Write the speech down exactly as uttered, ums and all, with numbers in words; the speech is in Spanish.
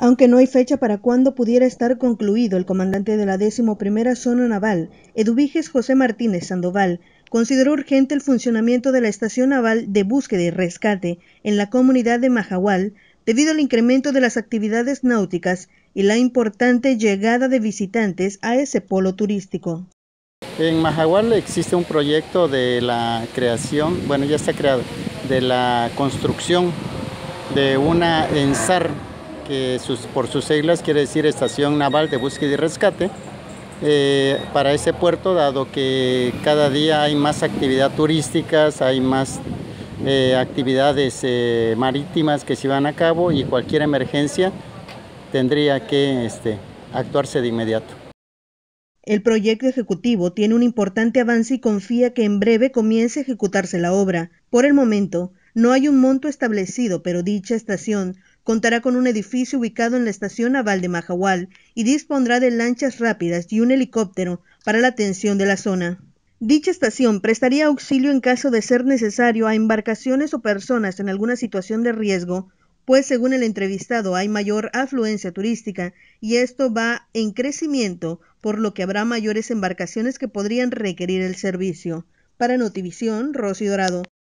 Aunque no hay fecha para cuándo pudiera estar concluido, el comandante de la decimoprimera Zona Naval, Eduviges José Martínez Sandoval, consideró urgente el funcionamiento de la Estación Naval de Búsqueda y Rescate en la comunidad de Mahahual debido al incremento de las actividades náuticas y la importante llegada de visitantes a ese polo turístico. En Mahahual existe un proyecto de la creación, bueno ya está creado, de la construcción de una ENSAR, que sus, por sus siglas quiere decir Estación Naval de Búsqueda y Rescate, eh, para ese puerto, dado que cada día hay más actividad turística, hay más eh, actividades eh, marítimas que se llevan a cabo y cualquier emergencia tendría que este, actuarse de inmediato. El proyecto ejecutivo tiene un importante avance y confía que en breve comience a ejecutarse la obra. Por el momento, no hay un monto establecido, pero dicha estación contará con un edificio ubicado en la Estación Naval de Mahahual y dispondrá de lanchas rápidas y un helicóptero para la atención de la zona. Dicha estación prestaría auxilio en caso de ser necesario a embarcaciones o personas en alguna situación de riesgo, pues según el entrevistado hay mayor afluencia turística y esto va en crecimiento, por lo que habrá mayores embarcaciones que podrían requerir el servicio. Para Notivisión, Rosy Dorado.